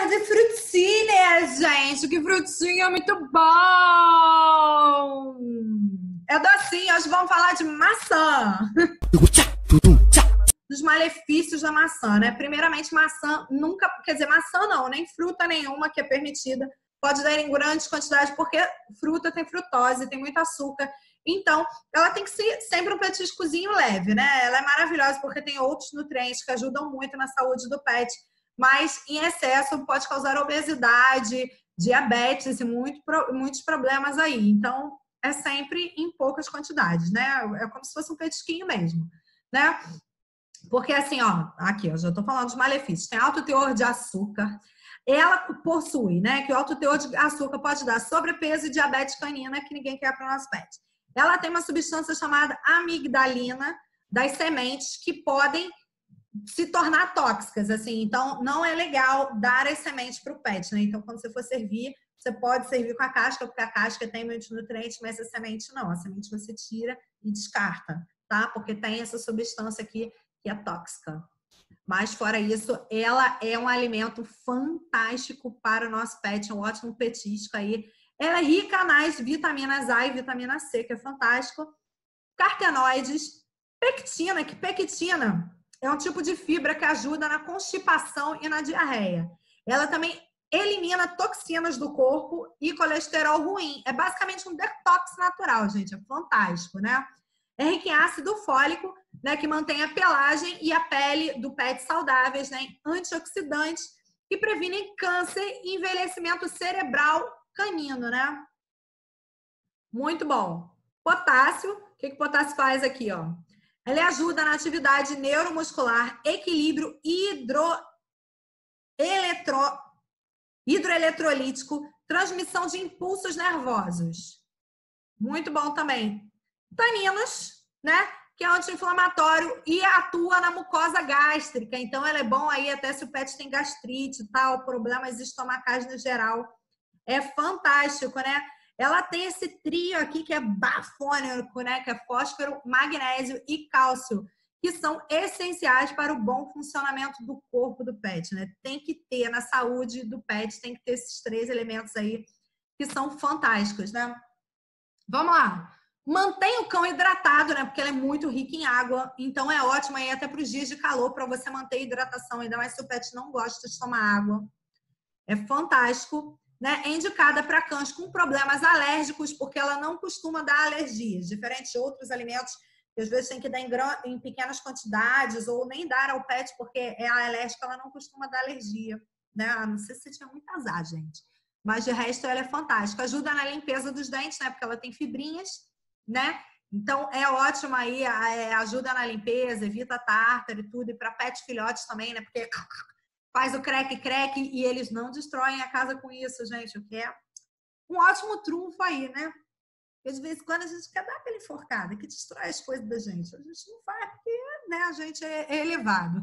falar de frutinhas, gente, que frutinha é muito bom! É docinho, hoje vamos falar de maçã. Dos malefícios da maçã, né? Primeiramente, maçã nunca, quer dizer, maçã não, nem fruta nenhuma que é permitida pode dar em grandes quantidades, porque fruta tem frutose, tem muito açúcar. Então, ela tem que ser sempre um petiscozinho leve, né? Ela é maravilhosa porque tem outros nutrientes que ajudam muito na saúde do pet, mas em excesso pode causar obesidade, diabetes e muitos problemas aí. Então, é sempre em poucas quantidades, né? É como se fosse um petisquinho mesmo, né? Porque assim, ó, aqui, eu já tô falando dos malefícios. Tem alto teor de açúcar. Ela possui, né? Que o alto teor de açúcar pode dar sobrepeso e diabetes canina, que ninguém quer para o nosso pet. Ela tem uma substância chamada amigdalina das sementes que podem se tornar tóxicas, assim. Então, não é legal dar as sementes para o pet, né? Então, quando você for servir, você pode servir com a casca, porque a casca tem muitos nutrientes, mas a semente não. A semente você tira e descarta, tá? Porque tem essa substância aqui que é tóxica. Mas, fora isso, ela é um alimento fantástico para o nosso pet, é um ótimo petisco aí. Ela é rica nas vitaminas A e vitamina C, que é fantástico. Carotenoides, pectina, que pectina é um tipo de fibra que ajuda na constipação e na diarreia. Ela também elimina toxinas do corpo e colesterol ruim. É basicamente um detox natural, gente. É fantástico, né? É rico em ácido fólico, né, que mantém a pelagem e a pele do pet saudáveis, né, antioxidantes que previnem câncer e envelhecimento cerebral canino, né? Muito bom. Potássio, o que o potássio faz aqui, ó? Ele ajuda na atividade neuromuscular, equilíbrio hidroeletrolítico, transmissão de impulsos nervosos. Muito bom também. Taninos, né? Que é anti-inflamatório e atua na mucosa gástrica. Então, ela é bom aí até se o pet tem gastrite e tal, problemas estomacais no geral. É fantástico, né? Ela tem esse trio aqui que é bafônico, né? Que é fósforo, magnésio e cálcio, que são essenciais para o bom funcionamento do corpo do pet, né? Tem que ter, na saúde do pet, tem que ter esses 3 elementos aí que são fantásticos, né? Vamos lá. Mantém o cão hidratado, né? Porque ela é muito rica em água. Então é ótimo aí até para os dias de calor para você manter a hidratação, ainda mais se o pet não gosta de tomar água. É fantástico, né? É indicada para cães com problemas alérgicos, porque ela não costuma dar alergias, diferente de outros alimentos que às vezes tem que dar em pequenas quantidades ou nem dar ao pet porque é alérgica, ela não costuma dar alergia, né? Não sei se tinha muito azar, gente. Mas de resto ela é fantástica. Ajuda na limpeza dos dentes, né? Porque ela tem fibrinhas, né? Então é ótima aí, ajuda na limpeza, evita tártaro e tudo. E para pet filhotes também, né? Porque faz o creque-creque e eles não destroem a casa com isso, gente. O que é um ótimo trunfo aí, né? Porque de vez em quando a gente quer dar aquela enforcada que destrói as coisas da gente. A gente não faz porque, né, a gente é elevado.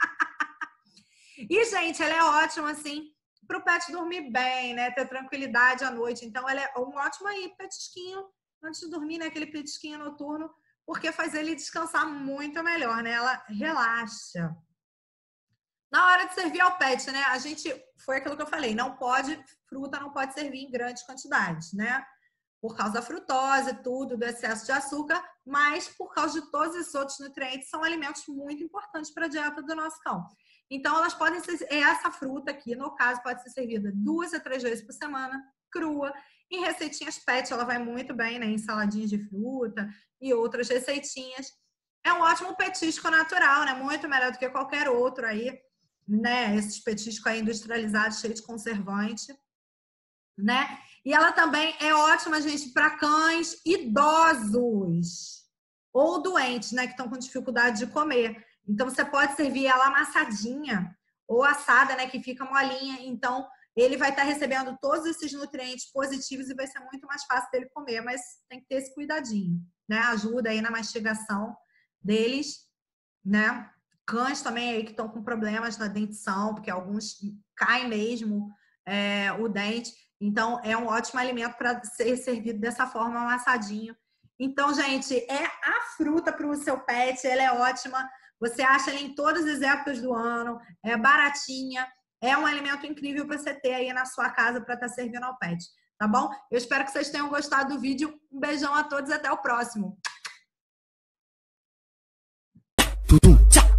E, gente, ela é ótima, assim, para o pet dormir bem, né? Ter tranquilidade à noite. Então, ela é um ótimo aí, petisquinho, antes de dormir, né? Aquele petisquinho noturno, porque faz ele descansar muito melhor, né? Ela relaxa. Na hora de servir ao pet, né? A gente, foi aquilo que eu falei, fruta não pode servir em grandes quantidades, né? Por causa da frutose, tudo, do excesso de açúcar, mas por causa de todos esses outros nutrientes, são alimentos muito importantes para a dieta do nosso cão. Então, elas podem ser, essa fruta aqui, no caso, pode ser servida 2 a 3 vezes por semana, crua. Em receitinhas pet, ela vai muito bem, né? Em saladinhas de fruta e outras receitinhas. É um ótimo petisco natural, né? Muito melhor do que qualquer outro aí, né? Esses petiscos aí industrializados, cheios de conservante, né? E ela também é ótima, gente, para cães idosos ou doentes, né? Que estão com dificuldade de comer. Então, você pode servir ela amassadinha ou assada, né? Que fica molinha. Então, ele vai estar recebendo todos esses nutrientes positivos e vai ser muito mais fácil dele comer. Mas tem que ter esse cuidadinho, né? Ajuda aí na mastigação deles, né? Cães também aí que estão com problemas na dentição, porque alguns caem mesmo o dente. Então, é um ótimo alimento para ser servido dessa forma, amassadinho. Então, gente, é a fruta para o seu pet, ela é ótima. Você acha ela em todas as épocas do ano, é baratinha, é um alimento incrível para você ter aí na sua casa para estar servindo ao pet, tá bom? Eu espero que vocês tenham gostado do vídeo. Um beijão a todos e até o próximo.